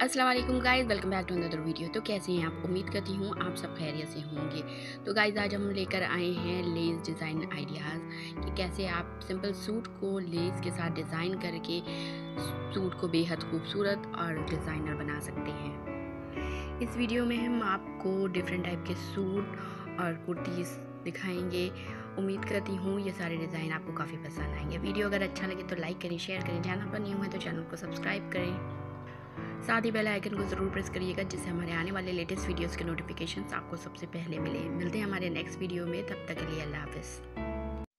अस्सलाम वालेकुम guys, welcome back to another video. तो कैसे हैं आप? उम्मीद करती हूँ आप सब खैरियत से होंगे। तो गाइस आज हम लेकर आए हैं लेस डिज़ाइन आइडियाज़ कि कैसे आप सिंपल सूट को लेस के साथ डिज़ाइन करके सूट को बेहद खूबसूरत और डिज़ाइनर बना सकते हैं। इस वीडियो में हम आपको डिफरेंट टाइप के सूट और कुर्तीज़ दिखाएंगे। उम्मीद करती हूँ ये सारे डिज़ाइन आपको काफ़ी पसंद आएंगे। वीडियो अगर अच्छा लगे तो लाइक करें, शेयर करें। चैनल पर न्यू है तो चैनल को सब्सक्राइब करें। साथ ही बेल आइकन को ज़रूर प्रेस करिएगा जिससे हमारे आने वाले लेटेस्ट वीडियोस के नोटिफिकेशंस आपको सबसे पहले मिलते हैं हमारे नेक्स्ट वीडियो में। तब तक के लिए अल्लाह हाफ़िज़।